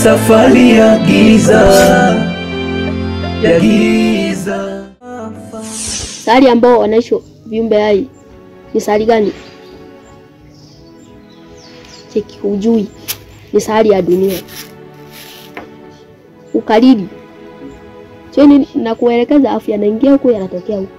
safari ya giza, ya giza. Sayari ambao wanaishi viumbe hai ni sayari gani? Cheki hujui. Ni sayari ya dunia. Ukaridi. Cheni na kuelekeza afu yanaingia huko yanatokea huko.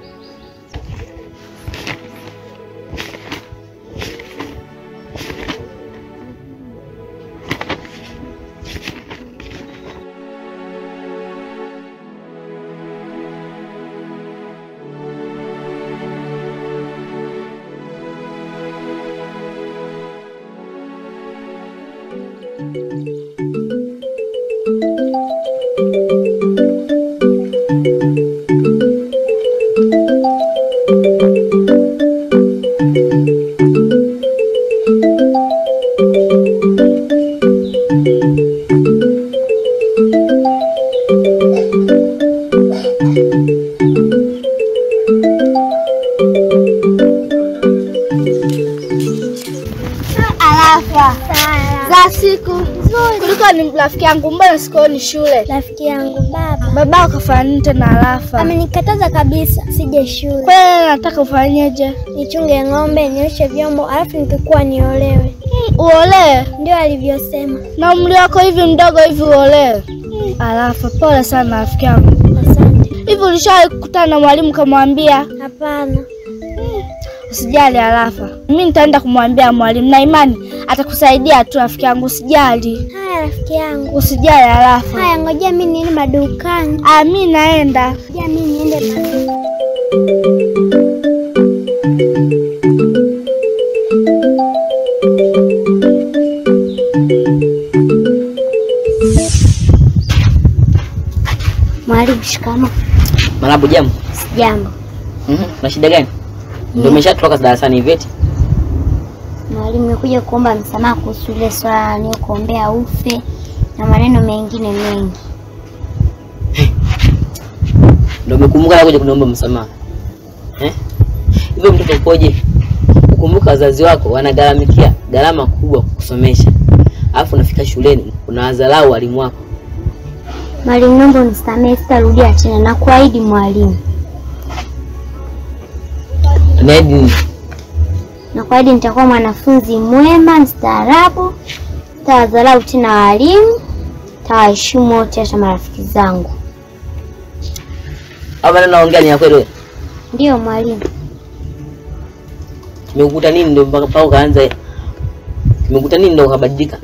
Za siku kuliko ni rafiki yangu, mbona sikuoni shule? Rafiki yangu baba. Baba ukafanya nini tena Alafa? Amenikataza kabisa sije shule. Kwa hiyo nataka ufanyeje? Nichunge ng'ombe, nioshe vyombo, alafu nikikuwa niolewe. Uolewe? Ndio alivyosema. Na umri wako hivi mdogo hivi uolewe? Alafa, pole sana rafiki yangu. Asante. Hivi ulishawahi kukutana na mwalimu kamwambia? Hapana. Usijali Alafa. Mimi nitaenda kumwambia mwalimu na imani atakusaidia tu rafiki yangu, usijali. Haya rafiki yangu. Usijali Alafa. Haya ngojea mimi niende madukani. Mimi naenda. Ngojea mimi niende madukani. Mwalimu shikamo. Malabu jambo. Jambo. Na shida gani? Ndio umeshatoka darasani hivi eti? Mwalimu nimekuja kuomba msamaha kuhusu ile swala nilikuombea ufe na maneno mengine mengi. Ndio umekumbuka kuja kuniomba msamaha. Hivyo mtoto ukoje? Ukumbuka wazazi wako wanagharamikia gharama kubwa kukusomesha. Alafu unafika shuleni unawadharau walimu wako. Mwalimu naomba unisamehe, sitarudia tena na kuahidi mwalimu. Nedi. Na kuahidi nitakuwa mwanafunzi mwema, mstaarabu, sitawadharau tena walimu, nitawaheshimu wote hata marafiki zangu. Hapa naongea ni ya kweli wewe? Ndio mwalimu. Tumekukuta nini ndio mpaka ukaanza? Tumekukuta nini ndio ukabadilika?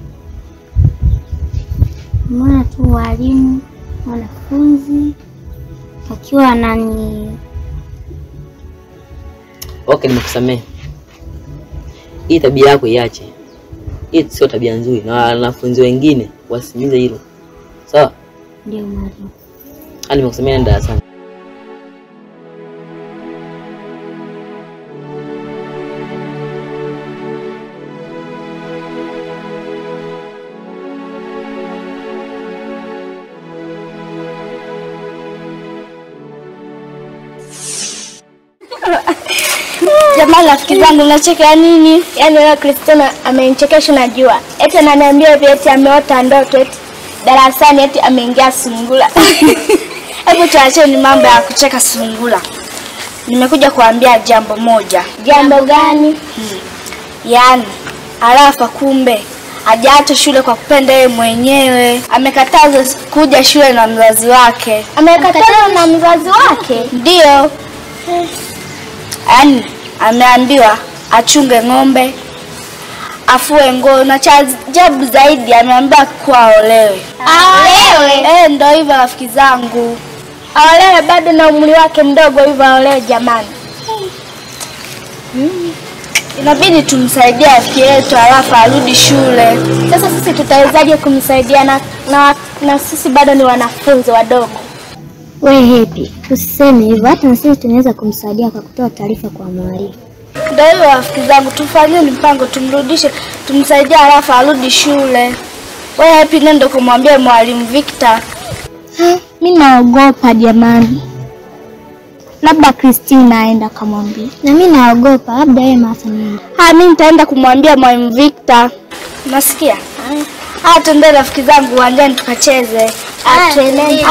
Mbona tu walimu, wanafunzi akiwa anani. Okay, nimekusamehe. Hii tabia yako iache. Hii sio tabia nzuri na wanafunzi wengine wasimize hilo. Sawa? Ndio mwalimu. Nimekusamehe, nenda darasani. Jamani rafiki zangu mnacheka nini? Yaani leo Christina amenichekesha najua. Eti ananiambia eti ameota ndoto eti darasani eti ameingia sungula. Hebu tuacheni mambo ya kucheka sungula. Nimekuja kuambia jambo moja. Jambo gani? Yaani Alafa kumbe hajaacha shule kwa kupenda yeye mwenyewe. Amekataza kuja shule na mzazi wake. Amekataza na mzazi wake? Ndio. Yaani ameambiwa achunge ng'ombe, afue nguo, na cha ajabu zaidi ameambiwa kuwa aolewe. Aolewe? Ndio hivyo rafiki zangu. Aolewe bado na umri wake mdogo hivyo aolewe jamani. Inabidi tumsaidie rafiki yetu Alafa arudi shule. Sasa sisi tutawezaje kumsaidia na sisi bado ni wanafunzi wadogo? Wewe Happy, usiseme hivyo, hata na sisi tunaweza kumsaidia kwa kutoa taarifa kwa mwalimu. Ndio hivyo rafiki zangu, tufanye mpango tumrudishe, tumsaidie Alafa arudi shule. Wewe Happy nenda kumwambia mwalimu Victor. Mimi naogopa jamani. Labda Christina aenda kamwambia. Na mimi naogopa, labda yeye Martha nenda. Mimi nitaenda kumwambia mwalimu Victor. Nasikia? Tuende rafiki zangu uwanjani tukacheze. Tuende.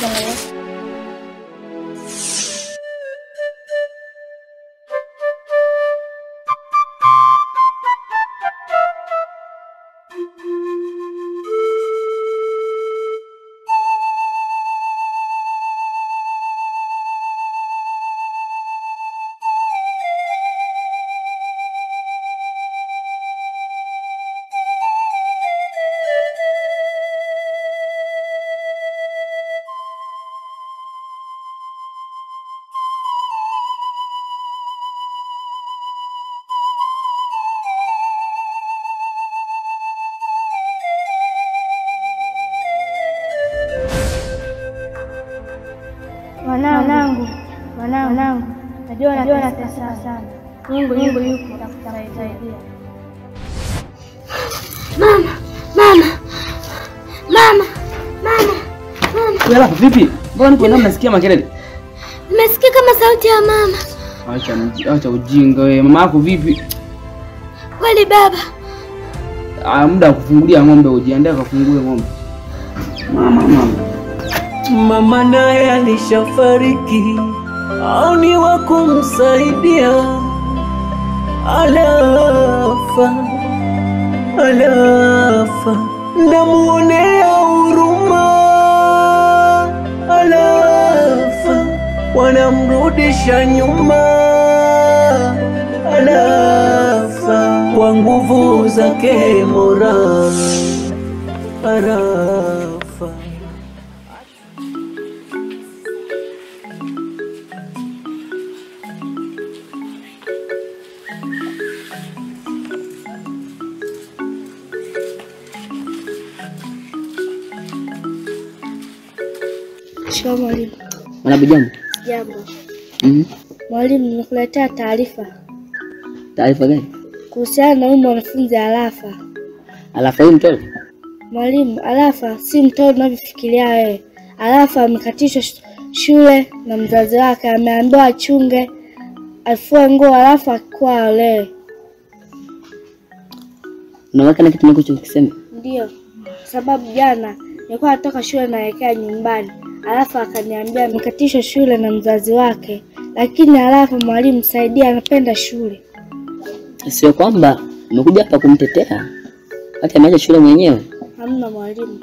Wanangu, najua natesa sana. Mungu yupo atakusaidia. Mama. Wewe vipi? Mbona niko ndani nasikia makelele? Nimesikia kama sauti ya mama. Acha ujinga wewe. Mama yako vipi? Kweli baba. Muda kufungulia ng'ombe, ujiandae kufungulia ng'ombe. Mama naye alishafariki, au ni wa kumsaidia? Alafa, namuonea huruma. Alafa, wanamrudisha nyuma. Alafa, kwa nguvu zake Mola. Alafa. Mwalimu. Wanabujambo? Jambo. Mwalimu, nimekuletea taarifa. Taarifa gani? Kuhusiana na huyu mwanafunzi Alafa. Alafa huyu mtoto? Mwalimu, Alafa si mtoto unavyofikiria wewe. Alafa amekatishwa shule na mzazi wake, ameambiwa achunge, afue nguo, Alafa akikuwa olewe. Unaweka na kitu ninachokisema? Ndio. Sababu jana nilikuwa natoka shule naelekea nyumbani. Alafa akaniambia amekatishwa shule na mzazi wake. Lakini Alafa, mwalimu, saidia, anapenda shule. Sio kwamba umekuja hapa kumtetea, hata ameacha shule mwenyewe. Hamna mwalimu.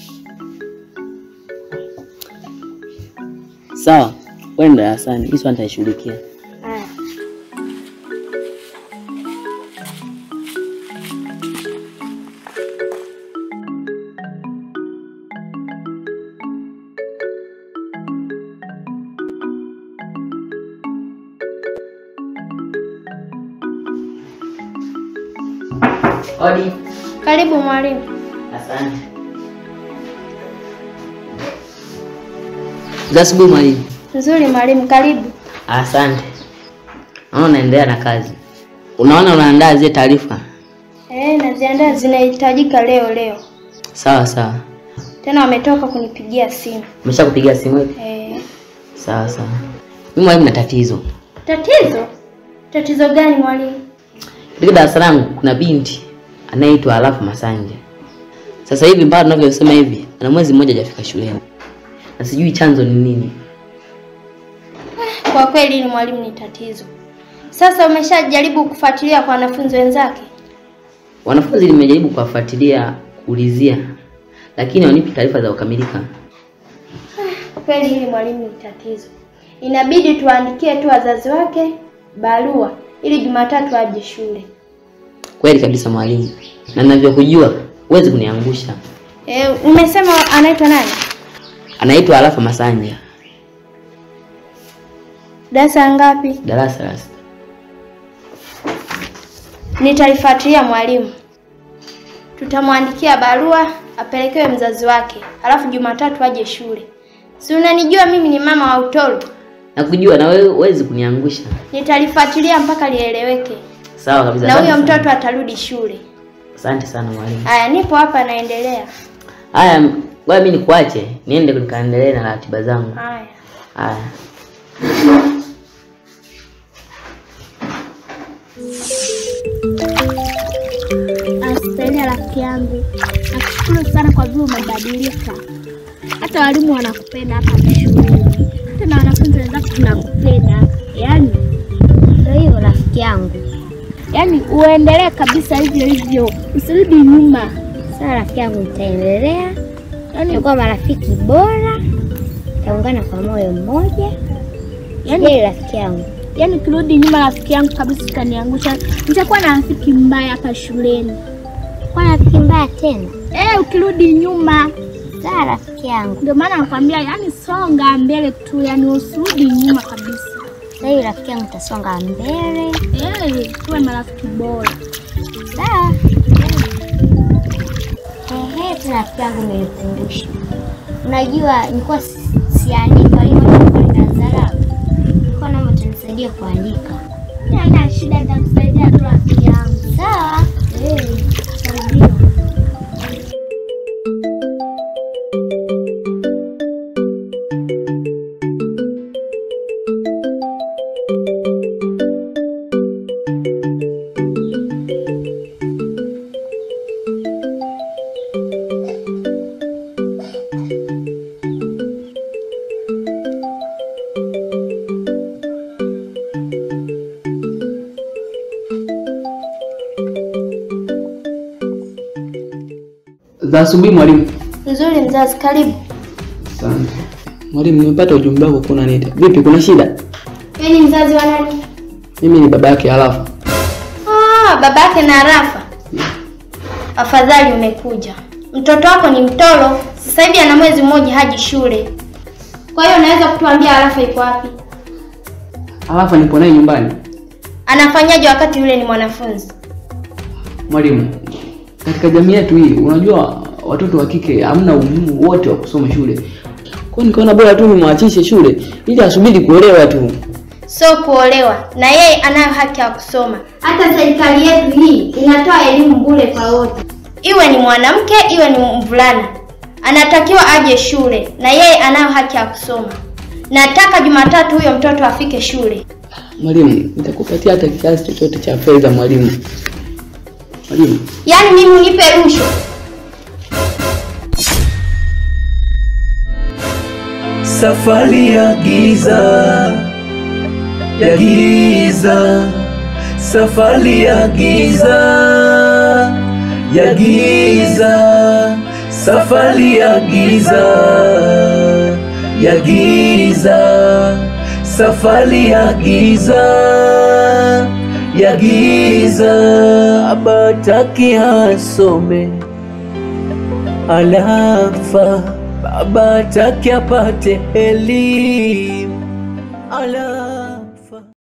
Sawa, wewe ndio darasani, hizo nitashughulikia. Haya. Odi. Karibu mwalimu. Asante. Asubuhi mwalimu. Nzuri mwalimu, karibu. Asante. Naona unaendelea na kazi. Unaona unaandaa zile taarifa? Naziandaa, zinahitajika leo. Sawa. Tena wametoka kunipigia simu. Umeshakupigia simu hivi? Sawa. Mimi mwalimu na tatizo. Tatizo? Tatizo gani mwalimu? Katika darasa langu kuna binti anaitwa Alafa Masanja. Sasa hivi mpaka tunavyosema hivi, ana mwezi mmoja hajafika shuleni. Na sijui chanzo ni nini. Kwa kweli ni mwalimu, ni tatizo. Sasa umeshajaribu kufuatilia kwa wanafunzi wenzake? Wanafunzi nimejaribu kuwafuatilia, kuulizia, lakini wanipi taarifa za kukamilika. Kweli hili mwalimu ni tatizo. Inabidi tuandikie tu wazazi wake barua ili Jumatatu aje shule. Kweli kabisa mwalimu. Na ninavyokujua, huwezi kuniangusha. Umesema anaitwa nani? Anaitwa Alafa Masanja. Darasa ngapi? Darasa la 6. Nitalifuatilia mwalimu. Tutamwandikia barua apelekewe mzazi wake. Alafu Jumatatu aje shule. Si unanijua mimi ni mama wa utoro? Nakujua na wewe huwezi kuniangusha. Nitalifuatilia mpaka lieleweke. Sawa kabisa. Na huyo mtoto atarudi shule. Asante sana mwalimu. Haya, nipo hapa naendelea. Haya, wewe mimi nikuache niende nikaendelee na ratiba zangu. Haya. unastahili rafiki yangu. Nakushukuru sana kwa vile umebadilika. Hata walimu wanakupenda hapa shuleni. Hata na wanafunzi wenzako tunakupenda. Yaani Ndio hivyo rafiki yangu. yaani uendelee kabisa hivyo hivyo. Usirudi nyuma. Sawa rafiki yangu, nitaendelea. Tutakuwa marafiki bora. Tutaungana kwa moyo mmoja. Yaani rafiki yangu. Yaani ukirudi nyuma rafiki yangu kabisa utaniangusha. Nitakuwa na rafiki mbaya hapa shuleni. Kwa rafiki mbaya tena? Ukirudi nyuma. Sawa rafiki yangu. Ndio maana nakwambia yaani songa mbele tu, yaani usirudi nyuma kabisa. Sasa rafiki yangu utasonga mbele. Tuwe marafiki bora. Sawa. Tuna rafiki yangu nilikumbusha. Unajua nilikuwa siandika hiyo kwa dharau. Kwa nini mtanisaidia kuandika? Haina shida, nitakusaidia tu rafiki yangu. Sawa. Saidia. Za asubuhi mwalimu. Nzuri mzazi, karibu. Asante. Mwalimu, nimepata ujumbe wako kuna nini? Vipi, kuna shida? Wewe ni mzazi wa nani? Mimi ni baba yake Arafa. Baba yake na Arafa. Afadhali umekuja. Mtoto wako ni mtoro, sasa hivi ana mwezi mmoja haji shule. Kwa hiyo unaweza kutuambia Arafa yuko wapi? Arafa nipo naye nyumbani. Anafanyaje wakati yule ni mwanafunzi? Mwalimu, katika jamii yetu hii unajua watoto wa kike hamna umuhimu wote wa kusoma shule. Kwa nikaona bora tu nimwachishe shule ili asubiri kuolewa tu. Sio kuolewa, na yeye anayo haki ya kusoma. Hata serikali yetu hii inatoa elimu bure kwa wote. Iwe ni mwanamke, iwe ni mvulana. Anatakiwa aje shule na yeye anayo haki ya kusoma. Nataka Jumatatu huyo mtoto afike shule. Mwalimu, nitakupatia hata kiasi chochote cha fedha mwalimu. Mwalimu. Yaani mimi unipe rushwa? Safari ya giza, ya giza, safari ya giza, ya giza, safari ya giza, ya giza, safari ya giza, ya giza. Abataki asome Alafa, baba taki apate elimu.